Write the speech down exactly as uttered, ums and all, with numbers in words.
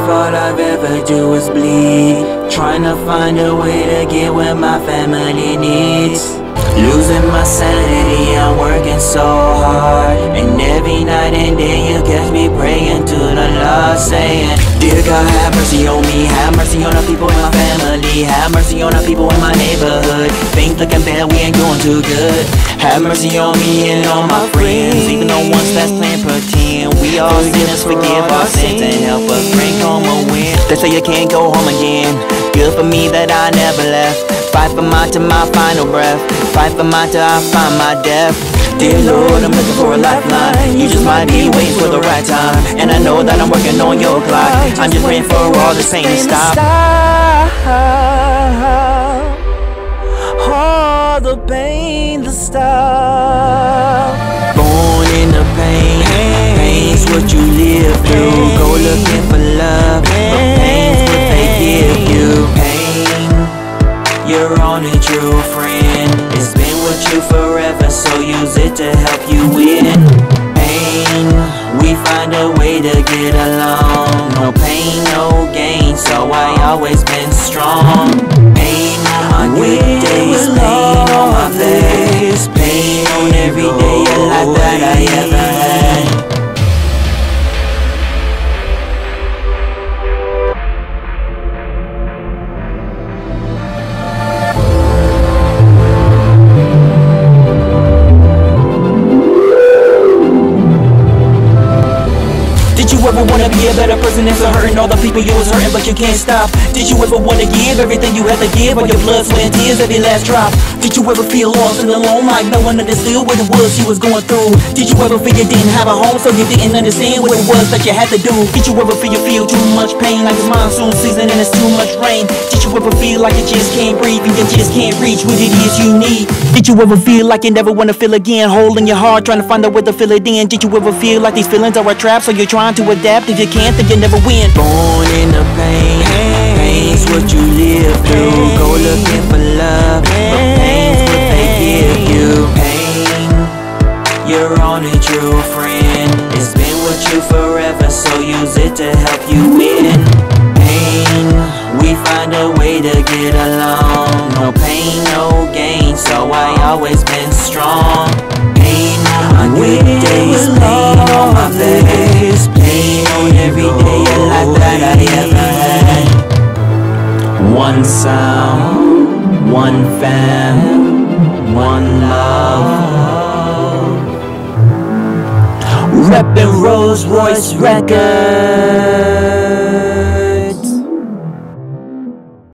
all I've ever do is bleed, trying to find a way to get what my family needs. Losing my sanity, I'm working so hard, and every night and day you catch me praying to the Lord, saying, dear God, have mercy on me, have mercy on the people in my family, have mercy on the people in my neighborhood. Things looking bad, we ain't doing too good. Have mercy on me and on my friends, even the ones that's playing pretend. We all sinners, forgive our sins and help us bring home a win. They say you can't go home again, good for me that I never left. Fight for mine to my final breath, fight for mine till I find my death. Dear Lord, I'm looking for a lifeline, you just might be waiting for the right time, and I know that I'm working on your clock. I'm just praying for all this pain to stop. All the pain to stop. Born in the pain, pain's what you live through. Go looking for love, but pain's what they give you. Pain, your only true friend. It's been with you forever, so use it to help you win. Pain, we find a way to get along. No pain, no gain, so I always been strong. Pain on my good days, pain on my bad, pain on every day of life that I ever had. Did you ever wanna be a better person after hurting all the people you was hurting, but you can't stop? Did you ever wanna give everything you had to give, all your blood, sweat, and tears, every last drop? Did you ever feel lost and alone, like no one understood what it was you was going through? Did you ever feel you didn't have a home, so you didn't understand what it was that you had to do? Did you ever feel you feel too much pain, like it's monsoon season and it's too much rain? Did you ever feel like you just can't breathe and you just can't reach what it is you need? Did you ever feel like you never wanna feel again, hole in your heart, trying to find out where to fill it in? Did you ever feel like these feelings are a trap, so you're trying to adapt? If you can't, then you never win. Born in the pain, pain's what you live through. Go looking for love, but pain's what they give you. Pain, your only true friend. It's been with you forever, so use it to help you win. Pain, we find a way to get along. No pain, no gain, so I always been strong. Pain on my good days, pain on my bad, pain on every day of life that I ever had. One sound, one fam, one love. Reppin' Rolls Royce Records.